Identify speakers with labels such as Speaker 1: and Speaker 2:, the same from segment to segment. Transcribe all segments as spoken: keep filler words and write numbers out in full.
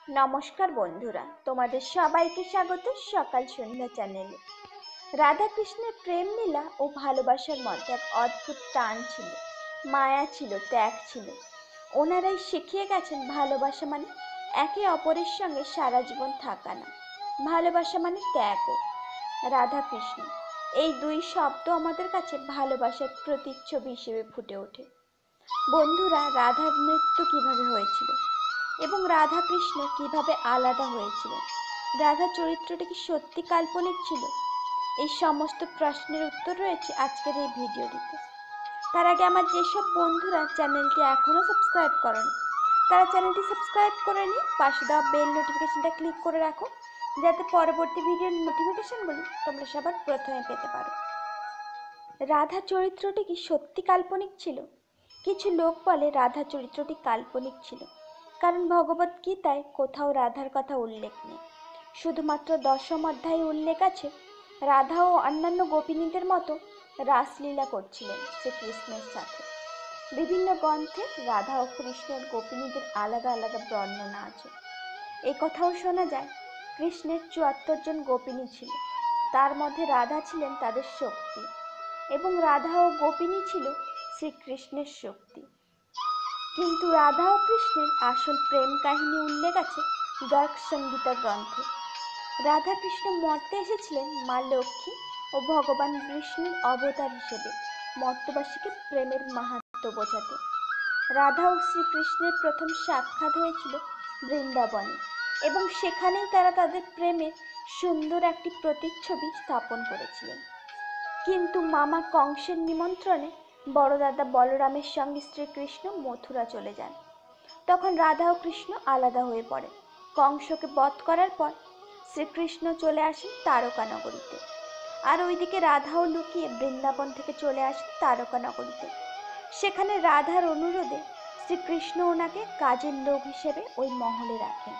Speaker 1: নমস্কার বন্ধুরা, তোমাদের সবাইকে স্বাগত সকাল সন্ধ্যা চ্যানেলে। রাধা কৃষ্ণের প্রেম লীলা ও ভালোবাসার মধ্যে এক অদ্ভুত টান ছিল, মায়া ছিল, ত্যাগ ছিল। ওনারাই শিখিয়ে গেছেন ভালোবাসা মানে একে অপরের সঙ্গে সারা জীবন থাকা না, ভালোবাসা মানে ত্যাগও। রাধা কৃষ্ণ এই দুই শব্দ আমাদের কাছে ভালোবাসার প্রতিচ্ছবি হিসেবে ফুটে ওঠে। বন্ধুরা, রাধার মৃত্যু কিভাবে হয়েছিল এবং রাধা কৃষ্ণ কিভাবে আলাদা হয়েছিলেন, রাধা চরিত্রটি কি সত্যি কাল্পনিক ছিল? এই সমস্ত প্রশ্নের উত্তর রয়েছে আজকের এই ভিডিওটিতে। তার আগে আমার যেসব বন্ধুরা চ্যানেলটি এখনও সাবস্ক্রাইব করেন তারা চ্যানেলটি সাবস্ক্রাইব করে নিয়ে পাশে দেওয়া বেল নোটিফিকেশনটা ক্লিক করে রাখো, যাতে পরবর্তী ভিডিওর নোটিফিকেশনগুলো তোমরা সবার প্রথমে পেতে পারো। রাধা চরিত্রটি কি সত্যি কাল্পনিক ছিল? কিছু লোক বলে রাধা চরিত্রটি কাল্পনিক ছিল, কারণ ভগবদ্গীতায় কোথাও রাধার কথা উল্লেখ নেই। শুধুমাত্র দশম অধ্যায়ে উল্লেখ আছে রাধা ও অন্যান্য গোপিনীদের মতো রাসলীলা করছিলেন শ্রীকৃষ্ণের সাথে। বিভিন্ন গ্রন্থে রাধা ও কৃষ্ণের গোপিনীদের আলাদা আলাদা বর্ণনা আছে। এই কথাও শোনা যায় কৃষ্ণের চুয়াত্তর জন গোপিনী ছিল, তার মধ্যে রাধা ছিলেন তাদের শক্তি এবং রাধা ও গোপিনী ছিল শ্রীকৃষ্ণের শক্তি। কিন্তু রাধা ও কৃষ্ণের আসল প্রেম কাহিনী উল্লেখ আছে গার্গ সংগীতা গ্রন্থে। রাধা কৃষ্ণ মর্তে এসেছিলেন মা লক্ষ্মী ও ভগবান বিষ্ণুর অবতার হিসেবে মর্তবাসীকে প্রেমের মাহাত্ম্য বোঝাতে। রাধা ও শ্রীকৃষ্ণের প্রথম সাক্ষাৎ হয়েছিল বৃন্দাবনে এবং সেখানেই তারা তাদের প্রেমের সুন্দর একটি প্রতিচ্ছবি স্থাপন করেছিলেন। কিন্তু মামা কংসের নিমন্ত্রণে বড় দাদা বলরামের সঙ্গে শ্রীকৃষ্ণ মথুরা চলে যান। তখন রাধা ও কৃষ্ণ আলাদা হয়ে পড়ে। কংসকে বধ করার পর শ্রীকৃষ্ণ চলে আসেন তারকা নগরীতে, আর ওইদিকে রাধাও লুকিয়ে বৃন্দাবন থেকে চলে আসেন তারকা নগরীতে। সেখানে রাধার অনুরোধে শ্রীকৃষ্ণ ওনাকে কাজের লোক হিসেবে ওই মহলে রাখেন।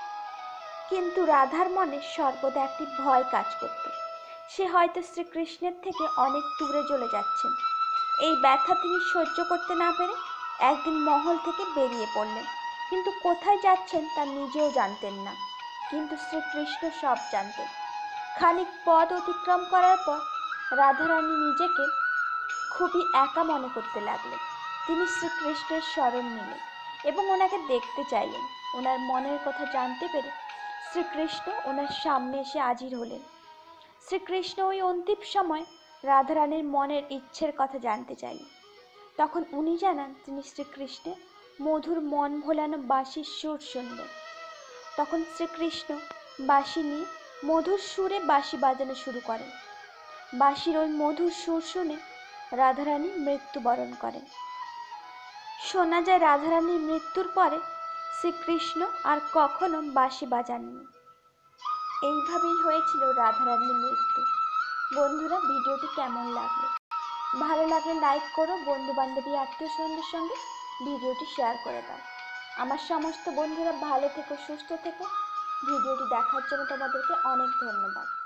Speaker 1: কিন্তু রাধার মনে সর্বদা একটি ভয় কাজ করত, সে হয়তো শ্রীকৃষ্ণের থেকে অনেক দূরে চলে যাচ্ছেন। এই ব্যথা তিনি সহ্য করতে না পেরে একদিন মহল থেকে বেরিয়ে পড়লেন, কিন্তু কোথায় যাচ্ছেন তা নিজেও জানতেন না, কিন্তু শ্রীকৃষ্ণ সব জানতেন। খানিক পথ অতিক্রম করার পর রাধারানী নিজেকে খুবই একা মনে করতে লাগলেন। তিনি শ্রীকৃষ্ণের শরণ নিলেন এবং ওনাকে দেখতে চাইলেন। ওনার মনের কথা জানতে পেরে শ্রীকৃষ্ণ ওনার সামনে এসে হাজির হলেন। শ্রীকৃষ্ণ ওই অন্তিম সময় রাধারানীর মনের ইচ্ছের কথা জানতে চাইলেন। তখন উনি জানান তিনি শ্রীকৃষ্ণের মধুর মন ভোলানো বাঁশির সুর শুনলেন। তখন শ্রীকৃষ্ণ বাঁশি নিয়ে মধুর সুরে বাঁশি বাজানো শুরু করেন। বাঁশির ওই মধুর সুর শুনে রাধারানী মৃত্যুবরণ করেন। শোনা যায় রাধারানীর মৃত্যুর পরে শ্রীকৃষ্ণ আর কখনো বাঁশি বাজাননি। এইভাবেই হয়েছিল রাধারানীর মৃত্যু। বন্ধুরা, ভিডিওটি কেমন লাগলো? ভালো লাগলে লাইক করো, বন্ধু বান্ধবী আত্মীয় স্বজনদের সঙ্গে ভিডিওটি শেয়ার করে দাও। আমার সমস্ত বন্ধুরা ভালো থেকো, সুস্থ থেকো। ভিডিওটি দেখার জন্য তোমাদেরকে অনেক ধন্যবাদ।